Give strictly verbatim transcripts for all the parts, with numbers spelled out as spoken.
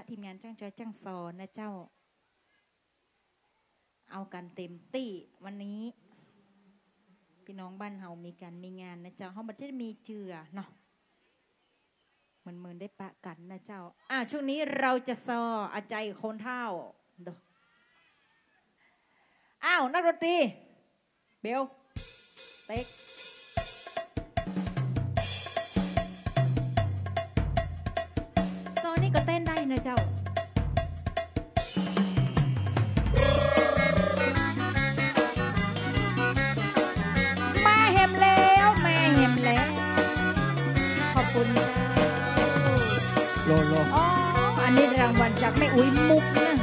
ทีมงานจ้างจอยจ้างซอนะเจ้าเอากันเต็มที่วันนี้พี่น้องบ้านเฮามีการมีงานนะเจ้าเฮามันจะมีเจือเนาะเหมือนเหมือนได้ปะกันนะเจ้าอ่ะช่วงนี้เราจะซออาใจคนเท่าเด้ออ้าวนักดนตรีเบลเต็กซอนี่ก็เต้นได้นะเจ้ามาเห็มแล้วมาเห็มแล้วขอบคุณเจ้าโลโลอ๋ออันนี้รางวัลจากแม่อุ้ยมุกนะ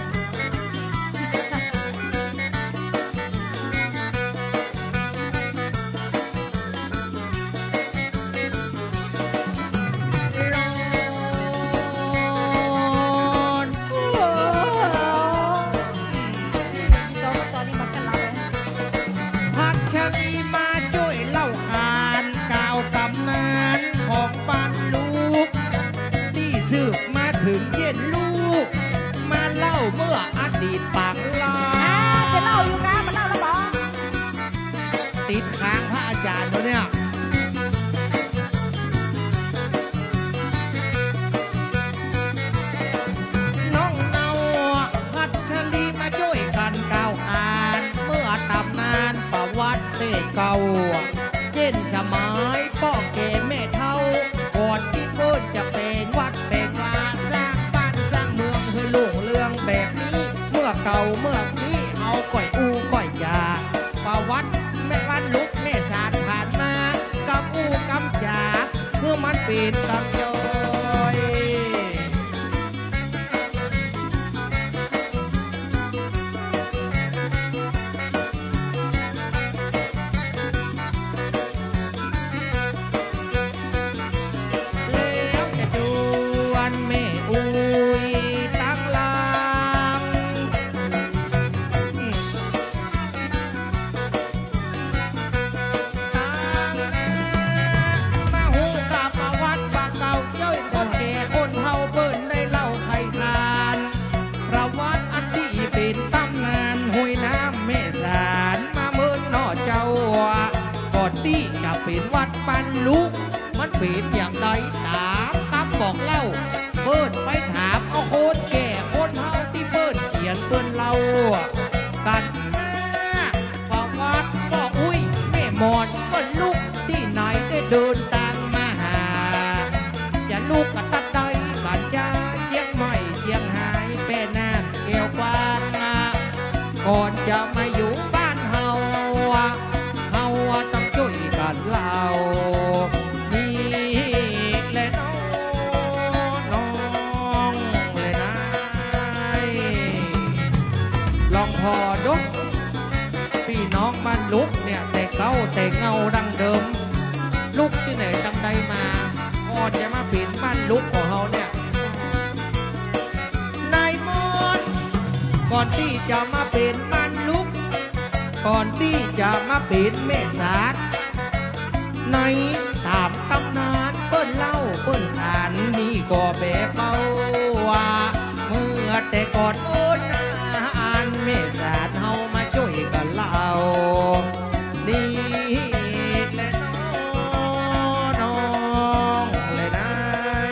ถึงเย็นลูกมาเล่าเมื่ออดีตปากลาจะเล่าอยู่นะมาเล่าแล้วบอกติดค้างพระอาจารย์ตัวเนี่ยน้องเนาพัชรีมาช่วยกันกล่าวขานเมื่อตำนานประวัติเตเก่าเช่นสมัยพ่อแก่แม่เฒ่าก่อนที่เพิ่นจะเป็นวัดเป็นวาลุ่งเรื่องแบบนี้เมื่อเก่าเมื่อกี้เอาก่อยอูก่อยยาประวัติแม่วันลุกแม่สารผ่านมากับอูกำจากเพื่อมันปิดกำจอยแล้วจะจวนแม่อูเป็นวัดปันลุกมันเป็นอย่างใดถามคำบอกเล่าเปิ้นไปถามเอาโคนแก่คนเฮาที่เปิ้นเขียนเปิ้นเล่ากันบอกวัดบอกอุ้ยแม่หมอนเปิ้นลุกที่ไหนได้เดินตามมาหาจะลุกกันตัดใดกันจ้าเจียงใหม่เจียงหายแม่น้ำแก้วกว้างก่อนจะมาอยู่บ้านเฮาเฮาต้องช่วยกันเล่านี่แหละน้องน้องเลยนายลองพอดกพี่น้องบ้านลุกเนี่ยแต่เก่าแต่เงาดังเดิมลุกที่ไหนจังใดมาก่อนจะมาเปลี่ยนบ้านลุกของเฮาเนี่ยนายมอนก่อนที่จะมาเป็นบ้านลุกก่อนที่จะมาเป็นแม่สาดในตามตำนานเปิ้นเล่าเปิ้นขานนี่ก็แบบเบาว่าเมื่อแต่ก่อนโอนอ่านแม่สาดเฮามาช่วยกันเล่านี่แหละน้องน้องเลยนาย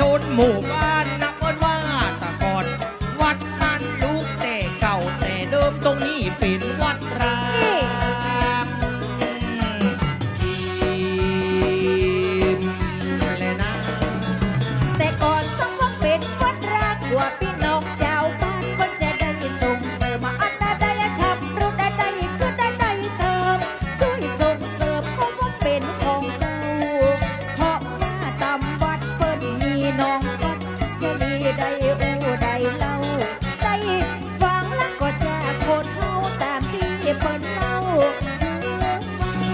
นหมู่บ้านนักเปิ้นว่าตะกอนวัดบ้านลูกแต่เก่าแต่เดิมตรงนี้เป็นวัดร้างจีมเลยนะแต่ก่อนสังคมเป็นวัดร้างกว่าพี่น้องเจ้าบ้านก็จะได้ส่งเสริมมาอันใดได้ชับรุ่นใดได้ก็ได้ได้เติมช่วยส่งเสริมเขาก็เป็นของเก่าเพราะว่าตามวัดเปิ้นมีน้องวัดจะมีได้อู้ได้เล่าได้ฟังแล้วก็จะโคตรเฮาตามที่เปิ้นเล่าฟัง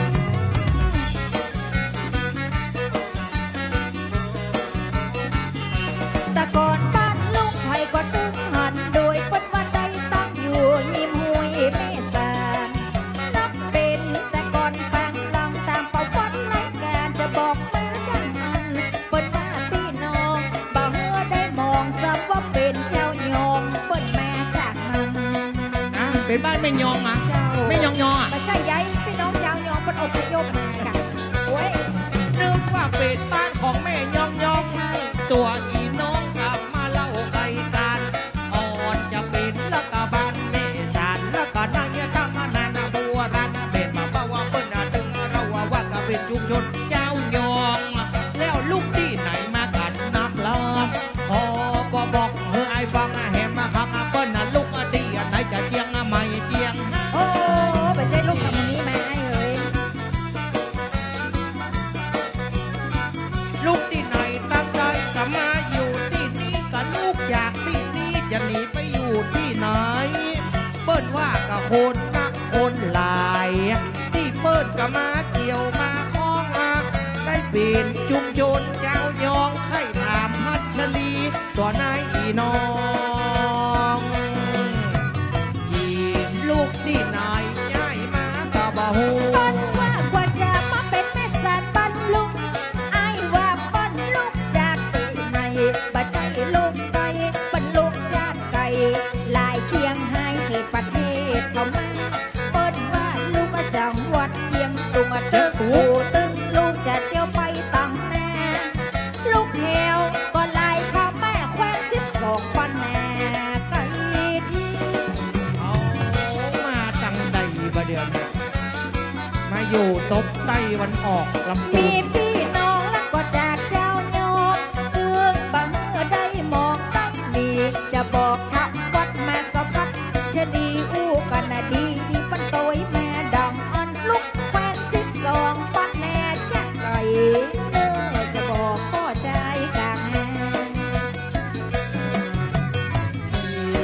แต่ก่อนบ้านลุงไผ่ก็ตึงหันโดยเปิ้นว่าได้ตั้งอยู่ยิ้มหุยแม่สานนับเป็นแต่ก่อนแปลงลังตามประวัติในการจะบอกมาดังอันเปิ้นว่าพี่น้องบ่เฮอได้มองซ้ำว่าเป็นเจ้ายองเปิ้นแม่จากนั้นอ่ะเป็นบ้านไม่ยองมาเจ้าไม่ยองยออ่ะไม่ใช่ย้ายพี่น้องเจ้ายองเปิ้นอพยพมาค่ะโอ้ยนึกว่าเป็นบ้านของแม่ยองยองใช่ตัวอีน้องกลับมาเล่าใครกันก่อนจะเป็นละกะบ้านแม่สานละกะนายตามานานบัวรันเป็นมาบ่าว่าเปิ้นน่ะตึงเราว่าว่าก็เป็นชุมชนเจ้ายองแล้วลูกที่ไหนมากันนักลองขอบ่บอกเฮอไอ้ฟังแหมมาคังเปิ้นน่ะลูกดีอันไหนจะเจียงไม่เจียงโอ้ไม่ใช่ลูกคำนี้มาไอ้เอ้ยลูกที่ไหนตั้งใจก็มาอยู่ที่นี่ก็ลูกจากที่นี่จะหนีไปอยู่ที่ไหนเปิ้นว่าก็คนนักคนหลายที่เปิ้นก็มาเกี่ยวมาคล้องมาได้เป็นชุมชนเจ้ายองไข่ถามพัชรีตัวนายอีน้องจีบลูกที่ไหนย้ายมาก็บ่ฮู้เปิ้นว่ากว่าจะมาเป็นแม่สานบ้านลุงไอ้ว่าเปิ้นลูกจากที่ไหนบ่ใจลูกไก่เปิ้นลูกจากไก่หลายเจียงไฮ้เหตุประเทศเขามาเปิ้นว่าลูกจังหวัดเจียงตุงตึกหูตึงลูกจะเที่ยวไปตั้งแน่ลูกแถวก็ไล่พ่อแม่แคว้นสิบสองปันแน่ไก่ที่เอามาตั้งใดบ่เดือนมาอยู่ตบใต้วันออกลำพูมีนพี่น้องแล้วก็จากเจ้ายองเอื้องบังเออได้มองได้มีจะบอกทับวัดมาสะพัดจะดีอู้กันนะดีดีปันโตยแม่ดังอันลุกแควนสิบสองปันแน่จะไก่เนื้อจะบอกพ่อใจกลางแหงจี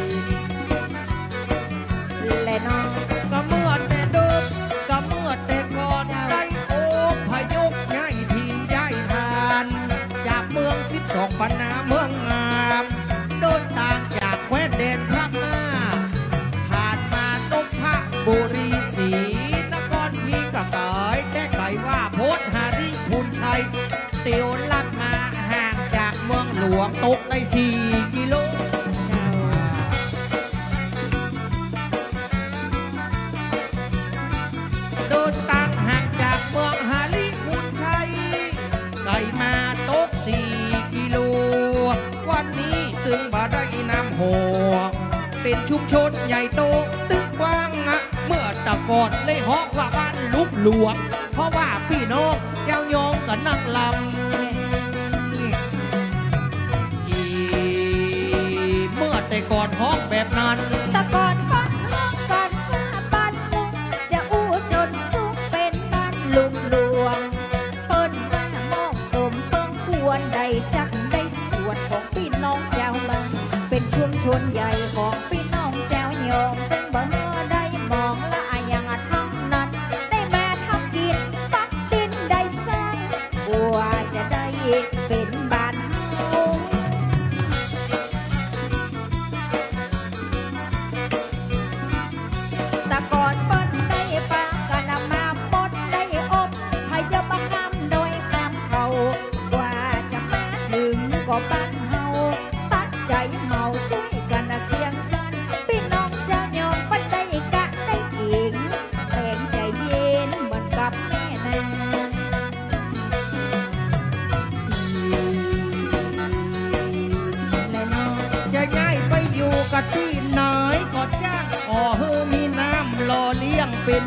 และน้องก็เมื่อแต่เดิมก็เมื่อแต่ก่อนได้โอ้พยกย้ายถิ่นย้ายทานจากเมืองสิบสองปันนาเมืองงามโดนต่างจากแคว้นแดนพระมาผ่านมานพบุรีศรีนครพีกะกายแต่ไก่ว่าโพธหาริพูนชัยเตียวลัดมาห่างจากเมืองหลวงตกได้สี่กิโลเดินต่างห่างจากเมืองหาริพูนชัยไก่มาตกสี่กิโลวันนี้ตึงบ่ได้น้ำหัวเป็นชุมชนใหญ่โตตึกกว้างอะเมื่อตะกอนเลยฮอกว่าบ้านลุกหลวงเพราะว่าพี่น้องเจ้ายองกับนักลำจีเมื่อแต่ก่อนฮอกแบบนั้นตะกอนบ้านห้องกันว่าบ้านลุงจะอู้จนสูงเป็นบ้านลุงหลวงเปิ้นว่าเหมาะสมเปิ้งควรได้จักได้จวดของพี่น้องเจ้าบ้านเป็นชุมชนใหญ่ของพี่น้องเจ้ายองตึงบ่ได้มองละอย่างทั้งนั้นได้มาทำกินปักดินได้สร้างกว่าจะได้เป็นบ้านเฮาแต่ก่อนเปิ้นได้ปากันมาหมดได้อบพยามาข้ามโดยข้ามเขากว่าจะมาถึงก็บ้านเฮาตัดใจเมาช่วยกันเสียงกัน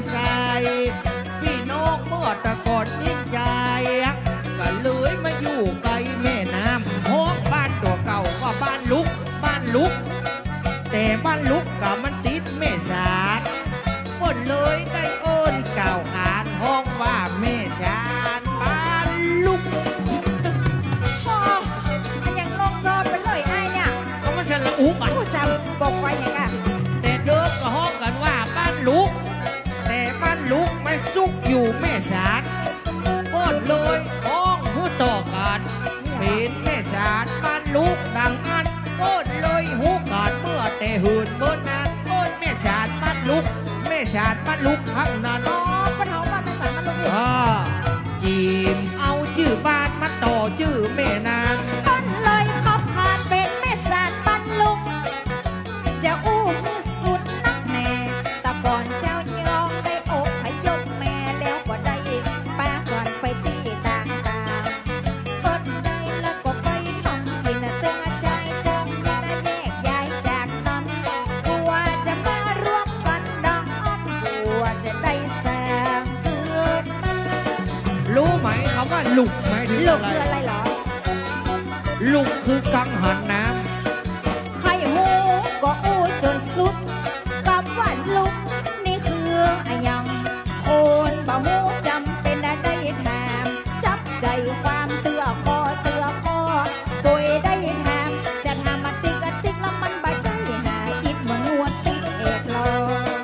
ใสพี่น้องเมื่อแตะก่อนยิ่งใจก็เลยมาอยู่ไกลแม่น้ำห้องบ้านตัวเก่าว่าบ้านลุกบ้านลุกแต่บ้านลุกก็มันติดแม่สารก็เลยได้เอิ้นกล่าวขานห้องว่าแม่สารบ้านลุกโอ้อันยังลงโซนไปเลยไอ้เนี่ยก็ไม่ใช่ละอุกอ่ะผู้สาวบอกไว้อย่างอ่ะแต่เดิมก็ห้องกันว่าบ้านลุกแต่บ้านลุกไม่ซุกอยู่แม่สารเปิดเลยห้องหูต่อกันเป็นแม่สารบ้านลุกดังอันเปิดเลยหูกาดเมื่อแต่หืนเมื่อนานเปิดแม่สารบ้านลุกแม่สารบ้านลุกทั้งนั้นอ๋อปะเทาบ้านแม่สันมันลงอีกอ่าจีมเอาชื่อบ้านมาต่อชื่อแม่นางต้นเลยขอบขาดเป็นแม่สานบ้านลุงจะอู้มือสุดนักแน่แต่ก่อนเจ้ายองได้อกพยพแม่แล้วก็ได้ป้าก่อนไปตีต่างตาเปิดได้แล้วก็ไปท่องกินเตือนใจดงยังได้แยกย้ายจากนั้นกลัวจะมารวมกันดังอ้อนกลัวจะได้แสงคืนมารู้ไหมคำว่าลุกหมายถึงลูกอะไรคืออะไรเหรอลุกคือกังหันน้ใครหูก็อู้จนสุดกับว่าลุกนี่คืออะยังคนบ่หูจำเป็นได้แถมจับใจความเตือคอเตือคอป่วยได้แถมจะทำมาติ๊กอะติ๊กแล้วมันบาใจหายอิดมันนวดติ๊กเอกรอ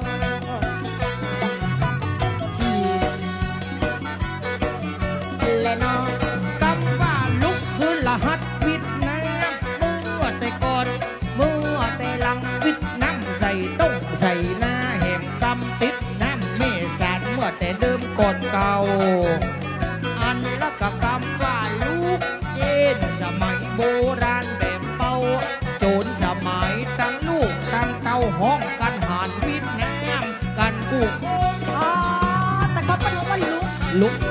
จีและน้องำคำว่าลุกคือรหัสวิทย์น้ำเมื่อแต่ก่อนเมื่อแต่หลังวิทย์น้ำใส่ต้งใส่หน้าแหมกำติดน้ำเมสานเมื่อแต่เดิมก่อนเก่า อันละก็คำว่าลูกเจนสมัยโบราณแบบเป่าโจรสมัยตั้งลูกตั้งเต้าห้องกันหานวิทย์น้ำกันกู้โค้งอ๋อแต่ก็เป็นว่าลุกลุก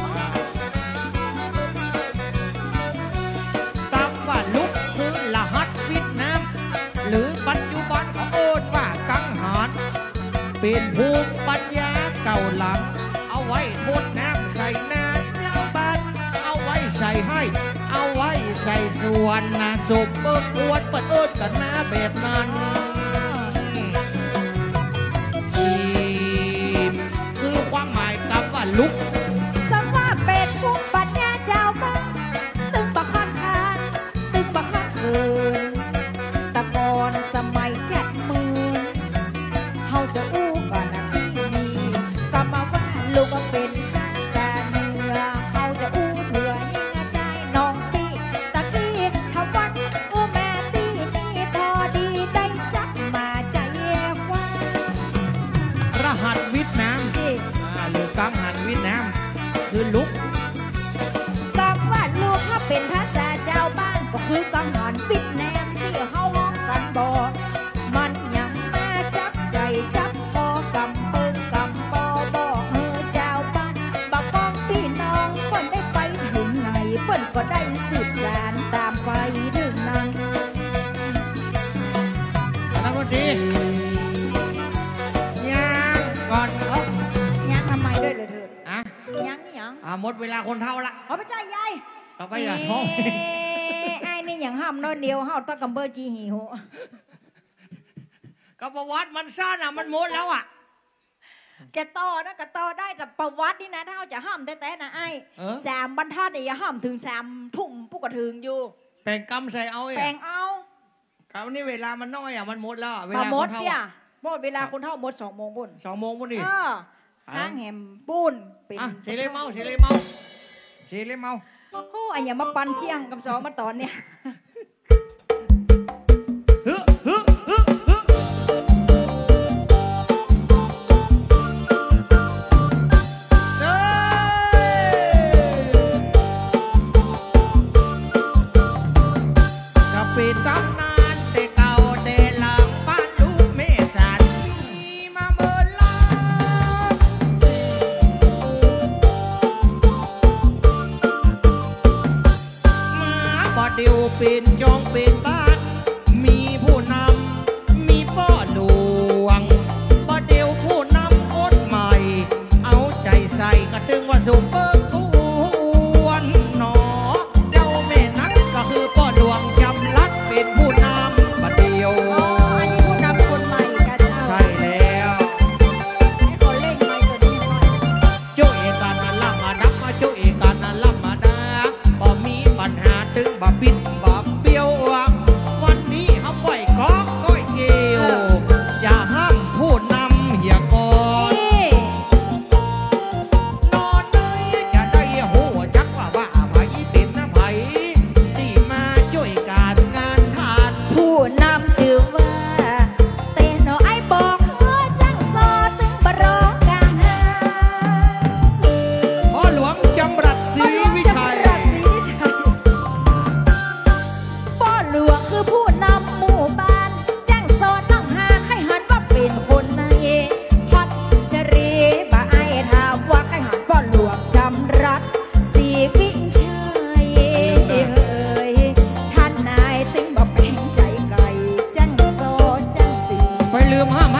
คำว่าลุกคือรหัสวิทย์น้ำหรือปัจจุบันเขาเอิ้นว่ากังหันเป็นภูมิปัญญาเก่าหลัง เอาไว้ทดน้ำใส่นาเจ้าบ้านเอาไว้ใส่ให้ เอาไว้ใส่ส่วนนะสมเบิกอวดเปิดเอิ้นกันมาแบบนั้นจีมคือความหมายคำว่าลุกสังว่าเป็นผู้ปัญญาเจ้าบ้านตึงประคันคานตึงประคันคืนตะกอนสมัยเจ็ดหมื่นเฮาจะอู้ก่อนนะพี่มีก็มาว่าลูกก็เป็นภาษาเหนือเฮาจะอู้เผื่อยิ่งใจน้องพี่ตะกี้ทำวันอู้แม่ตีนี่พอดีได้จับมาใจคว้ารหัสวิทย์น้ที่ำอ่าหรือกังหันวิทย์น้ำคือลุกกำว่าลูกถ้าเป็นภาษาเจ้าบ้านก็คือกังหันวิทย์แนมที่เฮาฮ้องกันบ่มันยังมาจับใจจับคอกำเปิงกำปอบ่เฮอเจ้าบ้านบ่กองพี่น้องเปิ้นได้ไปถึงไหนเปิ้นก็ได้สืบสานตามไปถึงนั้นนักดนตรีย่างก่อนเอ้ายังทำไมด้วยเลยเถิดอ่ะยังนี่ยังอ่าหมดเวลาคนเท่าละเอาไปใจยายต่อไปอย่าท้องเอ๊ะไอ้นี่อย่างห้ามน้อยเดียวเฮาต้องกำเบอร์จีหิวกับประวัติมันสั้นอ่ะมันหมดแล้วอ่ะแกต่อนะก็ต่อได้แต่ประวัตินี่นะถ้าเราจะห้ามแต่แต่นะไอ้เออสามบรรทัดเนี่ยอย่าห้ามถึงสามทุ่มปุ๊กกระถึงอยู่แป่งกำใส่เอาแปลอ่ะงเอาคราวนี้เวลามันน้อยอ่ะมันหมดแล้วอะเวมาลาหมคดนเท่าเนี่ยอะหมดเวลาคนเท่าหมดสองโมงบุญสองโมงพุ่นดิเออห้างแหมปูนเป็นอ่ะเสรีเมาเสรีเมาเสรีเมาโอ้อันอย่ามาปันเชียงกับสองมาตอนเนี่ยฮึฮึฮึฮึ เป็นตำนานแต่เก่าแต่หลังบ้านลูกเมสันมีมาเบิดลางมาบ่เดียวเป็นจองเป็นบ้านมีผู้นำมีพ่อหลวงบ่เดียวผู้นำคนใหม่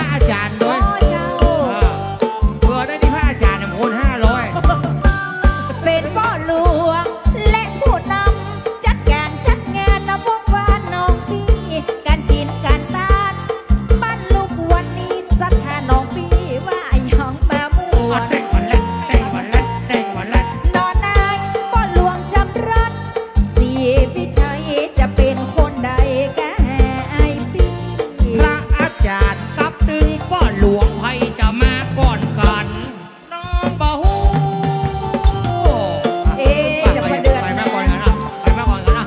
ระอาจารย์ด้วยอ๋อเจ้าอ่าเพื่อได้ที่พระอาจารย์เนี่ยคนห้าร้อยเป็นพ่อหลวงและผู้นำจัดการจัดงานนวงวานน้องพี่การกินการทานบ้านลูกวันนี้สัทธาน้องพี่ว่าหยองมามั่วแต่งวันละแต่งวันละแต่งวันละนอนนายพ่อหลวงจำรัดสีพิชัยจะเป็นคนใดแก่ไอพี่พระอาจารย์กับตึงพ่อหลวงไพจะมาก่อนกันน้องบ่ฮู้เอ๊ะจะมาเดือนไปมาก่อนกันนะไปมาก่อนกันนะ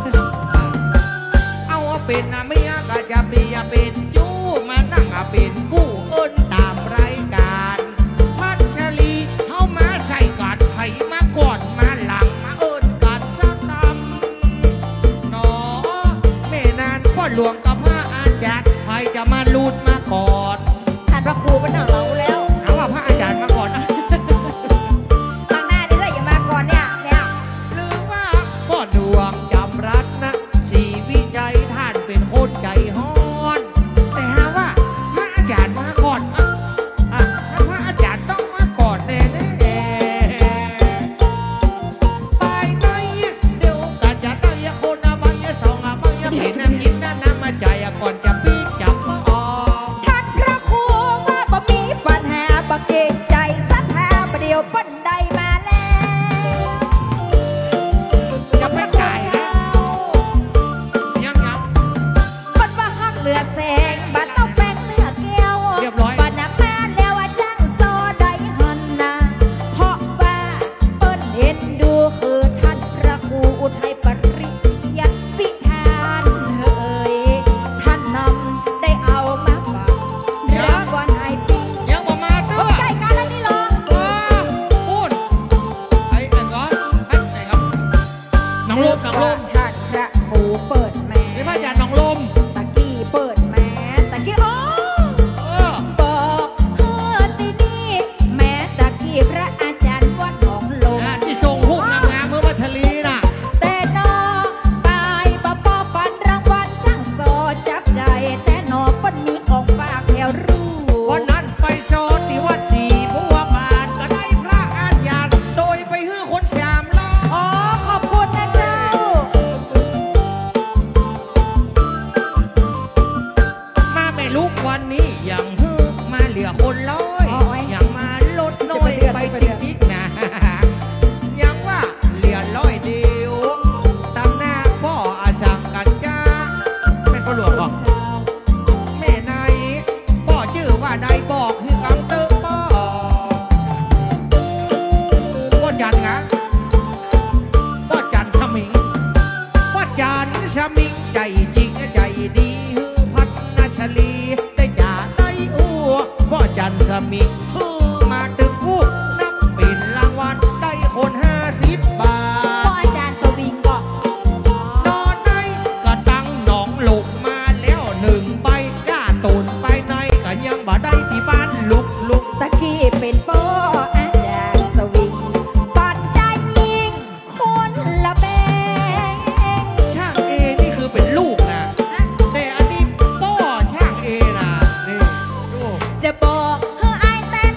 เอาว่าเป็นนะเมียก็จะเปียเป็นจู้มานั่งอะเป็นกู้เอิ้นตามรายการพัชรีเข้ามาใส่กันไผมาก่อนมาหลังมาเอิ้นกันสักตำ หนอแม่นานพ่อหลวงกับพระอาจารย์ใครจะมาลูดมาก่อนท่านพระครูเป็นหนังเราแล้วเอาว่าพระอาจารย์มาก่อนนะข้างหน้านี่เลยอย่ามาก่อนเนี่ยเนี่ยหรือว่าพ่อดวงจำรัดนะสีวิจัยท่านเป็นโคตรใจฮ้อน แต่หาว่าพระอาจารย์มาก่อนอ่ะอ่ะแล้วพระอาจารย์ต้องมาก่อนแน่แน่ไปไหนเดี๋ยวก็จะได้คนอะไม่สองอะไม่เห็นน้ำยินน้ำน้ำมาใจอะก่อนจะปีกจับมาออกท่านพระครูว่าบ่มีปัญหาบ่เกรงใจสัทธาประเดี๋ยวปันใดมาแล้วจะไม่จ่ายนะยังยังปันว่าฮักเหลือแสงบัดต้องแป้งเนื้อแก้วเรียบร้อยปันน้ำมาแล้วว่าจ้างโซได้หันนาเพราะว่าเปิ้นเห็นดูคือท่านพระครูอุทัยปริยัติพิธานเอ่ยท่านนำได้เอามาฝากรางวัลให้ปียังบ่มาเด้โอ้อใจกันแล้วนี่ลองว้าพูดไอ้ไอ้ก้อนไอ้ไอ้ครับน้องลมน้องลมท่านพระครูเปิดแมนี่พระอาจารสย์น้องลมตะกี้เปิดแมสตะกี้อ๋อเออบอกเฮือตีนี่แม้ตะกี้พระอาจารย์วัดหนองลมอ่าที่ทรงหูกงามๆเมื่อวัชรีน่ะแต่นอตายปะปอปันรางวัลช่างโซจับใจ แต่นอปันมีของฝากแถวรู้วันนั้นไปสอนที่วัดศรีบัวบานก็ได้พระอาจารย์โดยไปฮื้อคนสามล้ออ๋อขอบคุณนะเจ้ามาแม่ลูกวันนี้ยังฮื้อมาเหลือคนร้อยโอ้ยยังมาลดน้อยไปติดอีกนะ ยังว่าเหลือร้อยเดียวตำหน้าพ่ออาสังกันจ้าเป็นพ่อหลวงบอกเจ้าแม่นายพ่อชื่อว่าได้บอกคือกำเตอพ่อพ่อจันงะพ่อจันสมิงพ่อจันสมิงใจจริงใจดีฮือพัฒนาชลีได้จ่าได้อ้วพ่อจันสมิงฮือมาตึกผู้นับเป็นรางวัลได้คนห้าสิบบาพ่อทอาจารย์สวิงบอกนอนในก็ตั้งหนองหลกมาแล้วหนึ่งใบกล้าตูนไปในก็ยังบ่ได้ที่บ้านลุกลุกตะกี้เป็นพ่ออาจารย์สวิงปัดใจยิงคนละแบงช่างเอนี่คือเป็นลูกนะแต่อันนี้ป้อช่างเอนะนี่ดูจะบอกเธออายแต่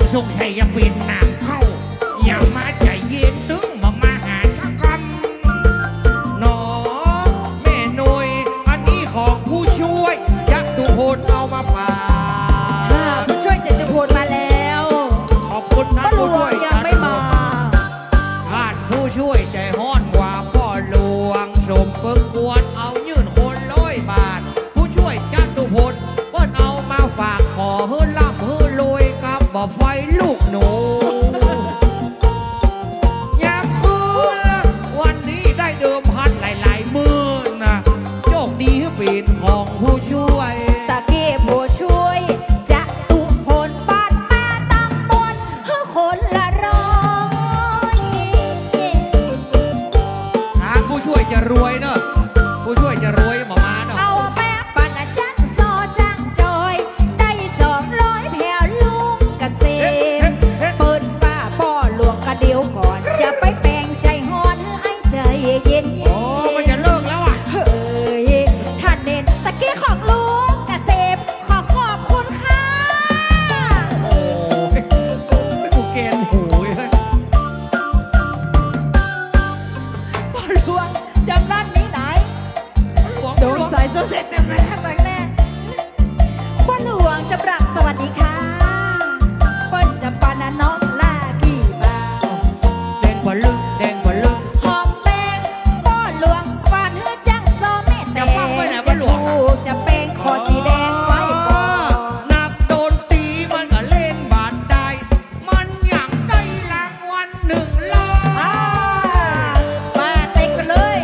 สงสัยจะเป็นหนักเข้าอย่ามาใจเย็นตึงมามาหาชักกันน้องแม่หน่วยอันนี้ของผู้ช่วยยักษ์ตุพลเอามาฝากผู้ช่วยเจตุพลมาแล้วขอบคุณท่านผู้ช่วยยังไม่มาท่านผู้ช่วยใจห้อนกว่าพ่อหลวงสมเปิงควรเอายื่นคนร้อยบาทผู้ช่วยจตุพลเพิ่นเอามาฝากขอเฮือล่ำเฮือรวยกับบ่ไฟลูกหนูยามคืนวันนี้ได้เดิมพันหลายๆหมื่นนะโชคดีให้เป็นของผู้ช่วยตะกี้ผู้ช่วยจะตุพลบ้านแม่ตำบลเฮือคนละร้อยทางผู้ช่วยจะรวยเนอะผู้ช่วยจะรวยหมอมาเนอะเอาแม่ปันจันซอจังจอยได้สองร้อยแผ่วลุงเกษมเปิดป้าป้อหลวงกระเดียวก่อนจะไปแปลงใจฮอนให้ไอ้ใจเย็นโอ้มันจะเลิกแล้วอ่ะเฮ้ยท่านเน้นตะกี้ของลุงเกษมขอขอบคุณค่ะโอ้ยกูเกณฑ์หูยป้าหลวงจำร้านนี้ไหนสงสัยสงสัยเต็มแม่ตั้งแน่ป้าหลวงจะปรักสวัสดีค่ะเปิ้นจะปานาน้องลากี่บาแดงกว่าลึกแดงกว่าลึกหอมแป้งป้าหลวงปานเฮือจังซอแม่แต่จะผูกจะเป็นคอสีแดงไว้ก่อนนักโดนตีมันก็เล่นบาดได้มันอยากได้รางวัลหนึ่งล้านมาเต็กไปเลย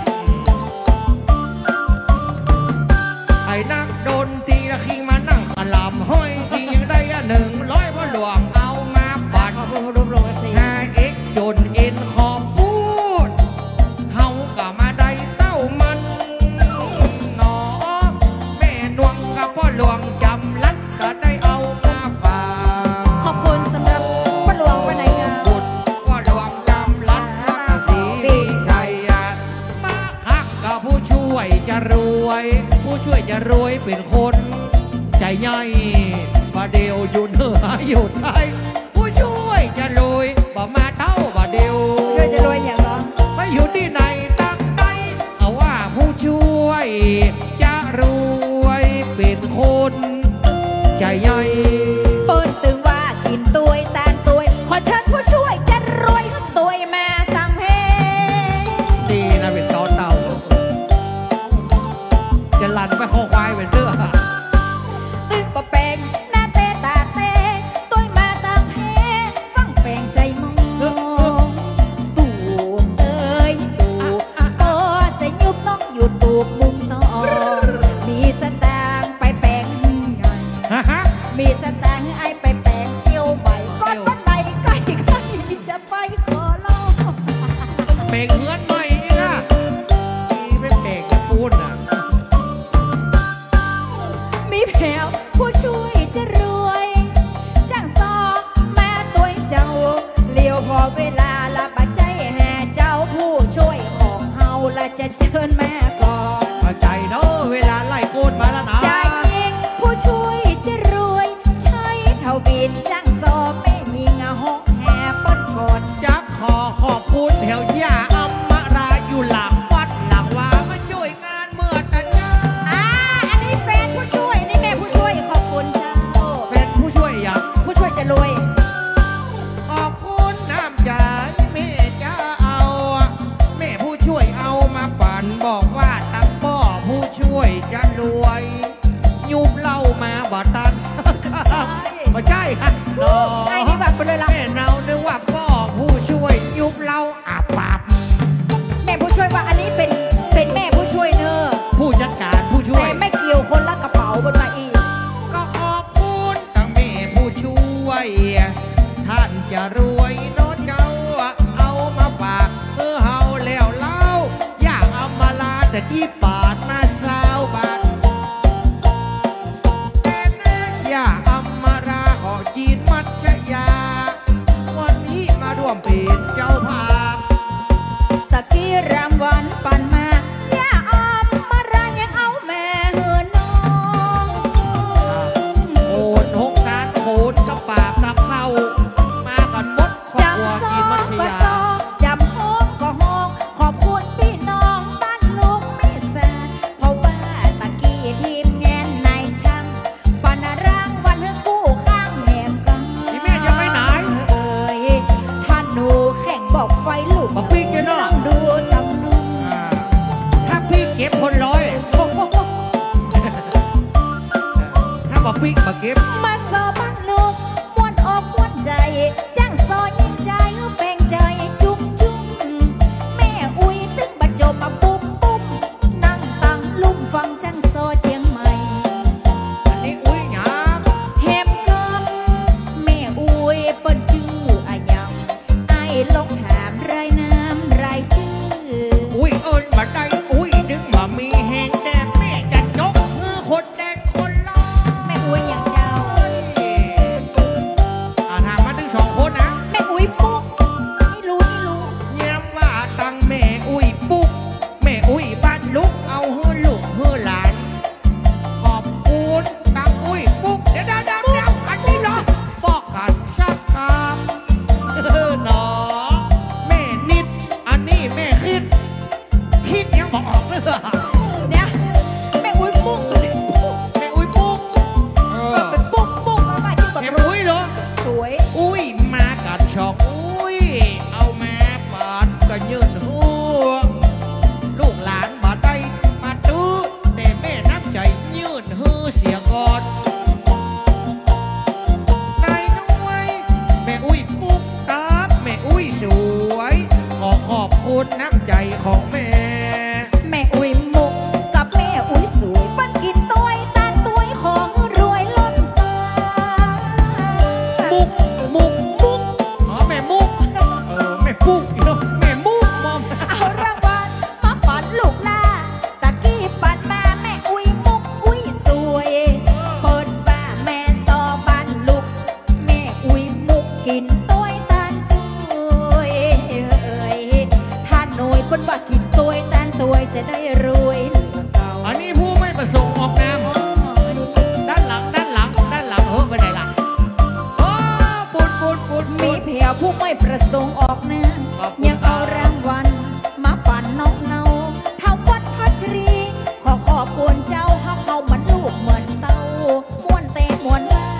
ไอ้นักโดนตีละคิงมานั่งขลำห้อยคิงยังได้หนึ่งร้อยพ่อหลวงเอามาปัดห้าเอ็กจนเอ็นขอบพูดเฮาก็มาได้เต้ามันหนอแม่นวงกับพ่อหลวงจำลัดก็ได้เอามาฝากขอบคุณสำหรับป้าหลวงวันไหนกันบุญพ่อหลวงจำลัดรักสีดีชัยมาคักกับผู้ช่วยจะรวยผู้ช่วยจะรวยเป็นคนใจใหญ่บ่เดียวอยู่เหนืออยู่ไทยผู้ช่วยจะรวยบ่มาเท่าบ่เดียวช่วยจะรวยอย่างไรไม่อยู่ที่ไหนตั้งใจเอาว่าผู้ช่วยจะรวยเป็นคนใจใหญ่เปิ้นตึงว่ากินตัวยตานตัวยขอเชิญผู้ช่วยจะรวยตัวยมาตำเพดีนะเป็นตอนเต่าจะลันไปคอควายเป็นเรื่องตึกปะแปงหน้าเตตาเตตัวยมาตำเพฟังแปลงใจมองตู่เอ้ยตู่ก็จะยุบน้องอยู่ตูบมุมนอนมีสตางค์ไปแปลงไงมีสตางค์ให้ไอไปแปลงเที่ยวใหม่ก้อนบ้านใหม่ใกล้ใกล้จะไปขอลองเปลงเฮือนใหม่นี่นะนี่ไม่เปลงกระปูนอ่ะมีแผวผู้ช่วยจะรวยจ้างซอแม่ตัวเจ้าเลี้ยวพอเวลาละปัจจัยแห่เจ้าผู้ช่วยของเฮาละจะเชิญแม่ก่อนเข้าใจเนาะเวลาไล่โกนมาแล้วนะใจยิงผู้ช่วยจะรวยใช้เท่าบินจ้างซอแม่ยิงห้องแห่ป้นก่อนจะขอขอบคุณแถวย่าอัมมาราอยู่หลังวัดหลังว่ามาช่วยงานเมื่อตะเจ้าอ่าอันนี้แฟนผู้ช่วยนี่แม่ผู้ช่วยขอบคุณเจ้าเป็นผู้ช่วยอย่างผู้ช่วยจะรวยขอบคุณน้ำใจแม่จะเอาแม่ผู้ช่วยเอามาปั่นบอกว่าตั้งป้อผู้ช่วยจะรวยยุบเล่ามาบ่ตันสักคำไม่ใช่ค่ะน้องไอ้นี่แบบไปเลยล่ะแม่เรานึกว่าป้อผู้ช่วยยุบเล่าอาปับแม่ผู้ช่วยว่าอันนี้เป็นเป็นแม่ผู้ช่วยเนอะผู้จัดการผู้ช่วยแต่ไม่เกี่ยวคนละกระเป๋าบนมาอีกก็ขอบคุณตั้งแม่ผู้ช่วยท่านจะรวยโน้ตเจ้าเอามาฝากเออเฮาแล้วเล่าอยากเอามาลาแต่ที่ปาดมาสาวบาทอยากเอามาราขอจีนมัจยาวันนี้มาร่วมเป็นเจ้าภาพตะกี้รางวัลปันมาอย่าออมมารายังเอาแม่เหือน้องโอนหกการโอนกับปากกับเข้ากันชองอุ้ยเอาแม่ปานก็ยืนหัวลูกหลานมาได้มาตื้อแต่แม่น้ำใจยืนหือเสียก่อนนายน้อยแม่อุ้ยปุ๊กตาแม่อุ้ยสวยขอขอบคุณน้ำใจของแม่แม่อุ้ยมุกกับแม่อุ้ยสวยปันกินต้อยตานต้วยของรวยล้นฟ้ามุกมุกมุกอ๋อแม่มุกเออแม่ปุ๊กแม่มุกมอมเอารางวัลมาปันลูกล่าตะกี้ปันมาแม่อุ้ยมุกอุ้ยสวยเปิดบ้าแม่ซอบันลูกแม่อุ้ยมุกกินต้วยตานต้วยท่านหน่วยเปิ้นว่ากินต้วยตานต้วยจะได้รวยอันนี้ผู้ไม่ประสงค์ออกนามด้านหลังด้านหลังด้านหลังเฮ้ยไปไหนล่ะโอ้ปุดปุดปุดมีเพียผู้ไม่ประสงค์ออกนามยังเอารางวัลมาปั่นน้องเนาทำวัดพัชรีขอขอบคุณเจ้าฮักเอามันลูกเหมือนเต้าม้วนเตะม้วนว่า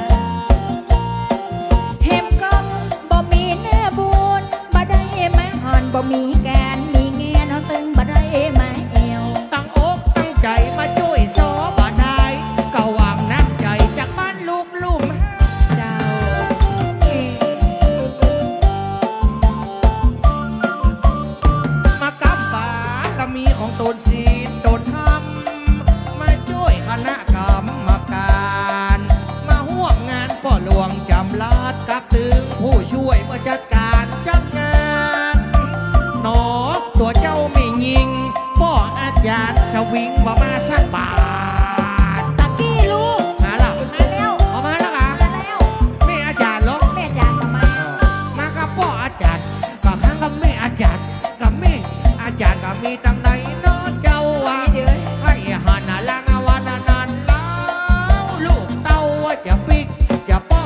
เห็มก็บ่มีเนื้อบุญบ่ได้แม่หันบ่มีแกนมีเงี้ยนตึงบ่ได้แม่เอวตั้งอกตั้งใจมาช่วยซอบ่ได้ก็หวังน้ำใจจากบ้านลูกลุ่มเจ้ามากำฝาก็มีของตนศีลตนธรรมมาช่วยคณะกรรมการมาห่วมงานพ่อหลวงจำลาดกับถึงผู้ช่วยมาจัดการจัดงานหนอตัวเจ้าไม่ยิงพ่ออาจารย์สวิงว่ามาสักบาทตะกี้ลูกมาแล้วมาแล้วเอามาแล้วค่ะมาแล้วแม่อาจารย์เหรอแม่อาจารย์มามามากับพ่ออาจารย์ก็ข้างกับแม่อาจารย์กับแม่อาจารย์ก็มีตั้งไหนน้อเจ้าว่าให้หันหลังวันนั้นแล้วลูกเต้าว่าจะปิกจะป้อ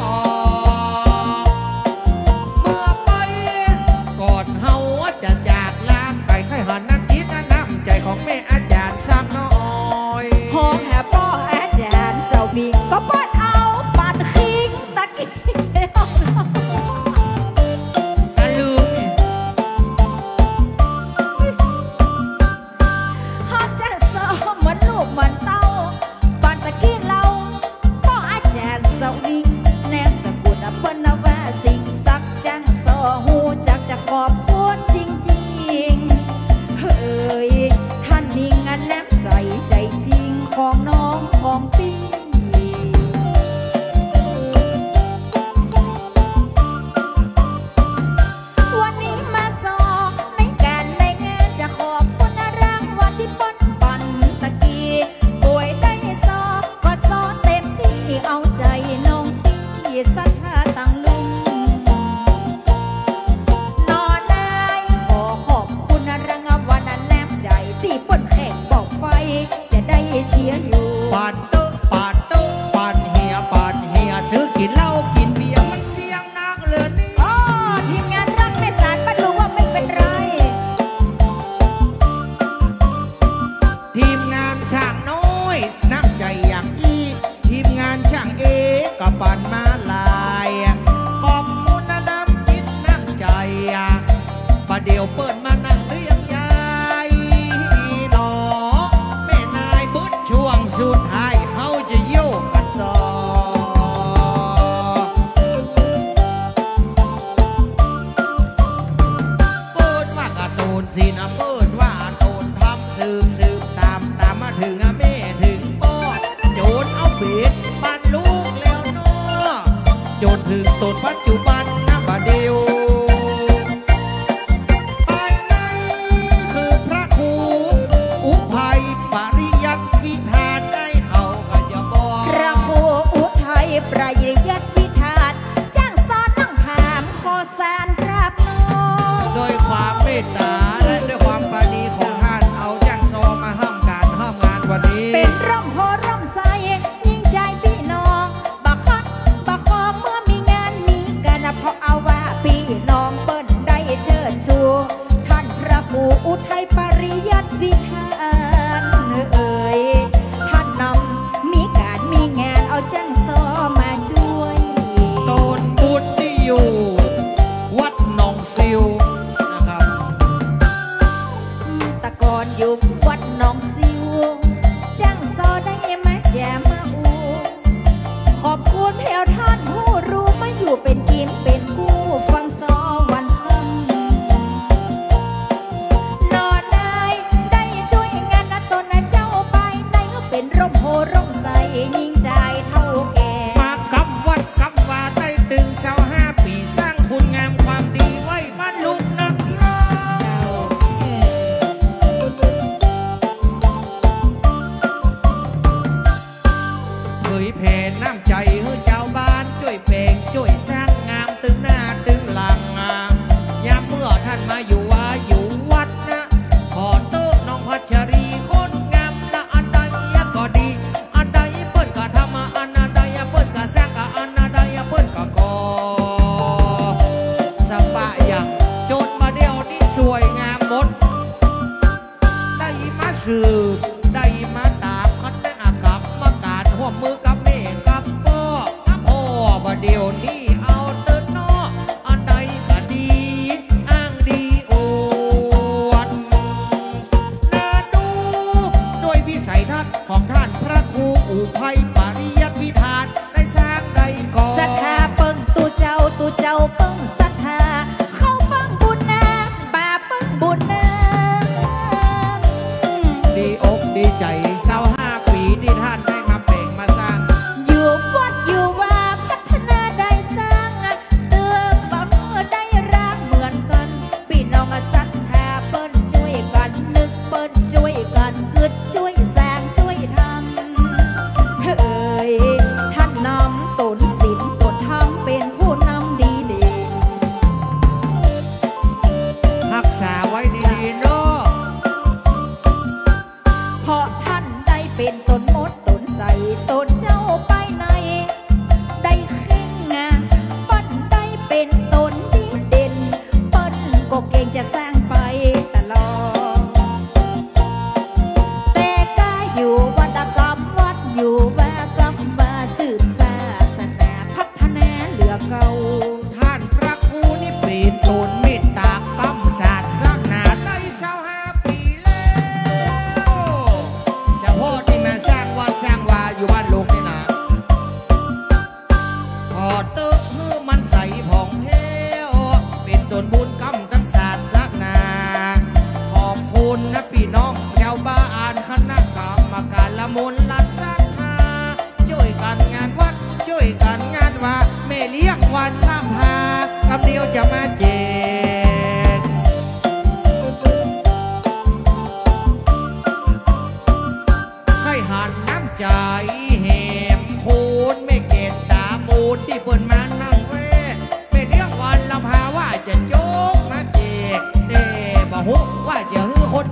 เมื่อไปก่อนเฮาจะจากลาไปให้หันน้ำจิตน้ำใจของแม่อาจารย์สักน้อยห้องแห่ป้ออาจารย์เสาพิงก็ปัดเอาปัดคิงตะกี้อะลืมฮอกจะเสาเหมือนลูกเหมือนเต้าปัดตะกี้เราป้ออาจารย์เสาพิงแนมสกุลเปิ้นนะว่าสิ่งสักจังสอหูจักจะขอบคุณจริงๆเฮ้ยท่านนิ่งอันแนบใส่ใจจริงของน้องของพี่วันนี้มาสอในการในงานจะขอบคุณรางวัลที่ป้นปั่นตะกี้ป่วยได้สอก็สอเต็มที่เอาใจน้องพี่สักท่าตั้งลุงนอนได้ขอขอบคุณรางวัลนั้นแนบใจที่ป้นแขกบอกไฟจะได้เชียร์อยู่ปานเตอะปานเตอะปานเฮียปานเฮียซื้อกินเหล้ากินเบียร์มันเสียงนักเลยนี่อ๋อทีมงานรักไม่สารปัดรู้ว่าไม่เป็นไรทีมงานช่างน้อยน้ำใจอย่างอีทีมงานช่างเอกับปานมาลายขอบคุณนะน้ำจิตน้ำใจประเดี๋ยวเปิดมานั่งเรียงยายหนอแม่นายบุญช่วงสุดท้ายเขาจะโยกกันต่อเปิดว่าการ์ตูนสินะเปิดว่าโตนทำสืบสืบตามตามมาถึงแม่ถึงป้อโจนเอาเบ็ดบ้านลูกแล้วเนาะจนถึงต้นปัจจุบันนะบาเดียวภายในคือพระครูอุภัยปริยัติวิธานได้เขาก็จะบอกพระครูอุทัยประยัติวิธานจ้างสอนนั่งถามขอสารรับน้องโดยความเมตตาและด้วยความปราณีของท่านเอาแจ้งซอมาห้ามการห้ามงานวันนี้เป็นร่มโพร่มใสยิ่งใจพี่น้องบักคอนบักคอเมื่อมีงานมีกันเพราะเอาว่าพี่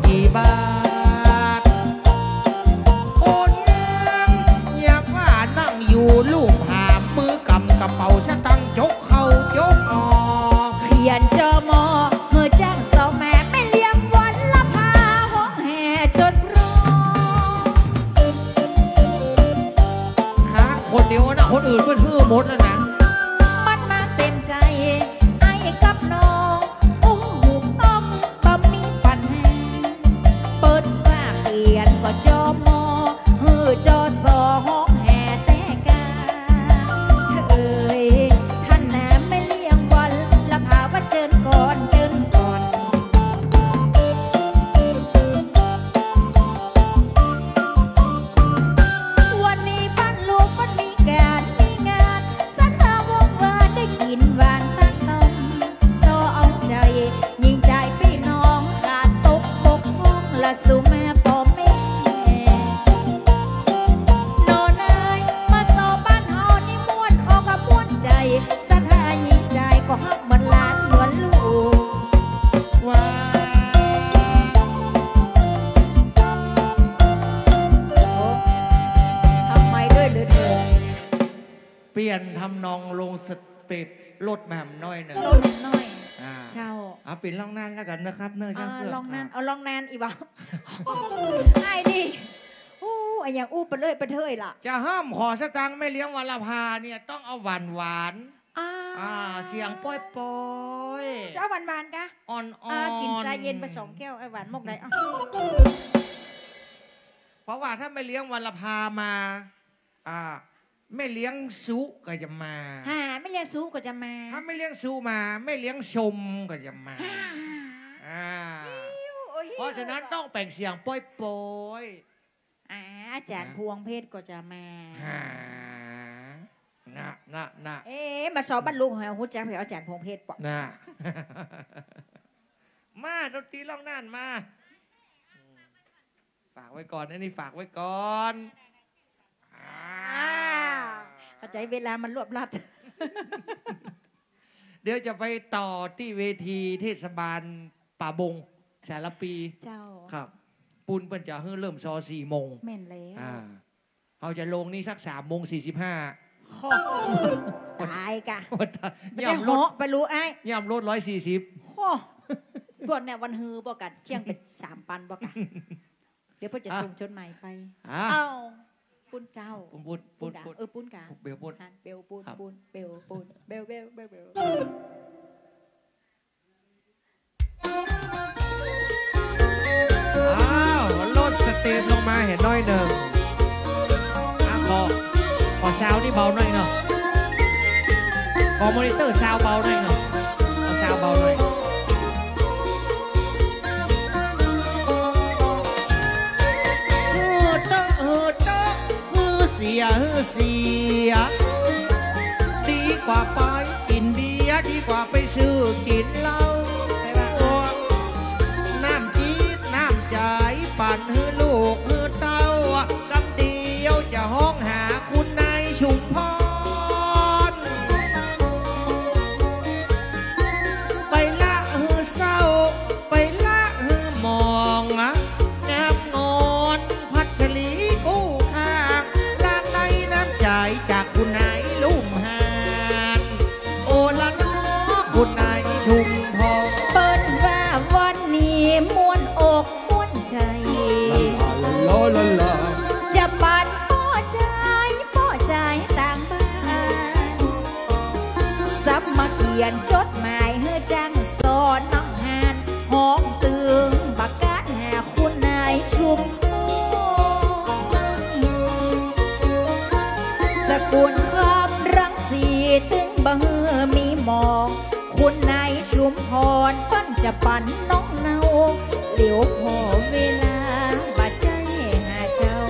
กี่บาทคนงามอย่าว่านั่งอยู่ลูกหามมือกำกระเป๋าสตังค์จกเข้ายกออกเขียนจอมอเมื่อจ้างสาวแม่ไม่เลี้ยงวันละพาห้องแห่จนร้องค้าคนเดียวนะคนอื่นเพื่อนฮื้อหมดแล้วนะมันมาเต็มใจไอ้กับน้องโอ้หูต้มบะมีปัญหาเปิดว่าเขียนก็จอมอเฮือจอสอห้องแห่แต่กาเอ้ยท่านแหนไม่เลี้ยงวันละพาว่าเจิญก่อนเจิญก่อน วันนี้บ้านลูกมันมีการมีงานสันหาวงวานได้กินหวานตั้งนมโซเอาใจยิ่งใจพี่น้องขาดตกบกพร่องละสู่แม่พ่อแม่นอนเอ้ยมาโซบ้านเฮานี่ม่วนออกกับม่วนใจสันหายิ่งใจก็ฮักเหมือนหลานเหมือนลูกว้าทำไมด้วยหรือเธอเปลี่ยนทำนองลงสเต็ปลดแหม่มน้อยหนึ่งลดหน่อยอ่าเจ้าเอาปิดล่องนั่นแล้วกันนะครับเนื้อเอช่างอเฟื่องลองนานครับเอาลองนานอีกบ่า ไอ้ดิอู้ไอ้อย่างอู้ไปเลยไปเทยล่ะจะห้ามขอสตังค์ไม่เลี้ยงวันละพาเนี่ยต้องเอาหวานหวานๆอ่าอ่าเสียงป้อยป้อยจะเอาหวานหวานๆกะอ่อนอ่ออ่าน กินชาเย็นไปสองแก้วไอ้หวานมกได้อ่ะเพราะว่าถ้าไม่เลี้ยงวันละพามาอ่าไม่เลี้ยงซุก็จะมาหาไม่เรียกซูก็จะมาถ้าไม่เลี้ยงซุมา ไม่เลี้ยงชมก็จะมาอ่าโอ้ยเพราะฉะนั้นต้องแป่งเสียงป้อยป้อยอ่าอาจารย์พวงเพศก็จะมาหานะนะนะเอ๊ะมาสอบบรรลุของเราหูจักเพอาจารย์พวงเพศปะนะ มาดนตรีล่องน่านมาฝากไว้ก่อนนะนี่ฝากไว้ก่อนอ่าอ่าเข้าใจเวลามันรวบรัดเดี๋ยวจะไปต่อที่เวทีเทศบาลป่าบงสารปีเจ้าครับ ปุนเปิ้นจะเริ่มซอสี่โมงแม่นแล้วอ่าเขาจะลงนี่สักสามโมงสี่สิบห้าข้อตายกะ ไม่ย่ได้ำรเหาะถไปรู้ไอ้ย่ำรถร้อยสี่สิบข้อพวกเนี่ยวันฮือบอกกันเชียงเป็นสามปันบอกกันเดี๋ยวเพื่อจะส่งจดหมายไปอ่าเอ้าปุ้นเจ้าปุนปุนปุนด่าปุนเออปุ้นกาเบลปุนฮันเบลปุ้นครับปุ้นเบลปุ้นเบลเบลเบลเบลอ้าวลดสเตจลงมาเห็นน้อยหนึ่งอ่ะขอขอซาวนี่เบาหน่อยเนาะขอมอนิเตอร์ซาวเบาหน่อยเนาะเอาซาวเบาหน่อยฮือเตอะฮือเตอะฮือเสียฮือเสียดีกว่าไปกินเบียร์ดีกว่าไปซื้อกินเหล้าน้ำจีดน้ำใจปั่นฮือลูกฮือเต้ากำเดียวจะห้องหาคุณนายชุมพรไปละฮือเศร้าไปละฮือมองอะงามงอนพัชรีกู้ข้างลางในน้ำใจจากคุณนายลุ่มหานโอละน้อคุณนายชุมพรเปิดว่าวันนี้ม้วนอกม้วนใจลาลาลาจะปันป้อใจป้อใจต่างบ้านซับมาเขียนจดหมายเฮือจังสอนน้องหานห้องตึงบักกาดหาคุณนายชุมพรสกุลความรังสีตึงบ่เฮือมีหมองคุณนายชุมพรเพิ่นจะปันน้องเนาเหลียวพอเวลาบาดใจหาเจ้า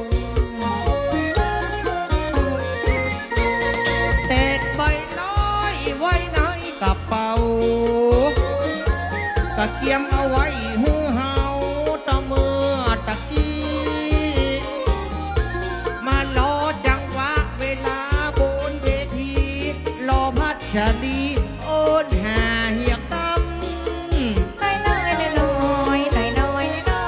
แตกใบน้อยไว้ในกระเป๋ากะเกียมเอาไว้ฮือเฮาตะเมื่อตะกี้มารอจังหวะเวลาบนเวทีรอพัชรีโอนหาเหียกตั้มน้อยน้อยน้อยน้อยน้อยน้อย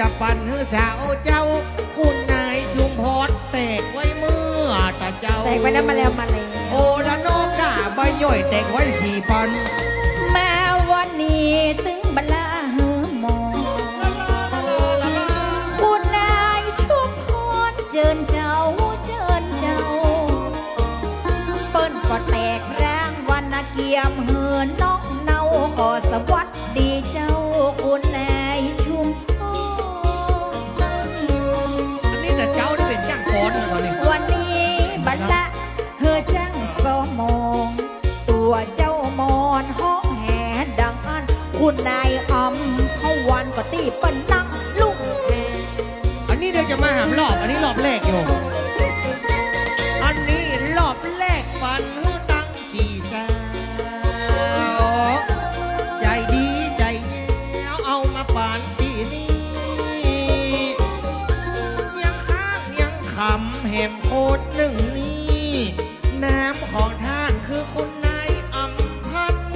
จะปั่นฮือสาวเจ้าคุณนายชุมพรแตกไว้เมื่อตาเจ้าแตกไปแล้วมาแล้วมาเลยโอละนกกาใบย่อยแตกไว้สี่พันแม้วันนี้ถึงบรรลาหือมองคุณนายชุมพรเจิญเจ้าเจิญเจ้าเปิ้นก็แตกร่างวันนาเกียมเหือนน้องเนาขอสวัสดีเจ้าคุณนายชุมพรอันนี้แต่เจ้าได้เป็นจ้างฟ้อนตอนนี้วันนี้บรรละเฮอจังสมองตัวเจ้ามอนห้องแห่ดังอันคุณนายอำเขาวันก็ตีเปิ้นนั่งลุกแห่อันนี้เดี๋ยวจะมาหามรอบอันนี้รอบแรกอยู่อันนี้รอบแรกฟันฮือตั้งจีสาวใจดีใจแย้วเอามาปานที่นี่ยังค้างยังขำเห็มโคตรหนึ่งนี้น้ำของท่านคือคุณนายอำพัน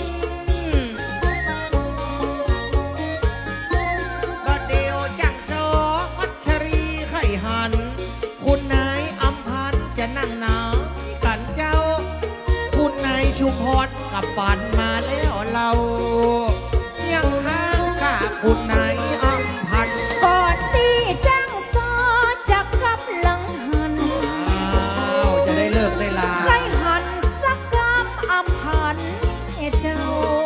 ก็เดียวจังโซมัชรีไข่หันคุณนายอำพันจะนั่งน้ำกันเจ้าคุณนายชุมพรกับปั่นมาแล้วเรายังค้างกับคุณนายอำพันก่อนที่จังซอจะกลับหลังหันจะได้เลิกได้ลาใครหันสักกำอำพันเจ้า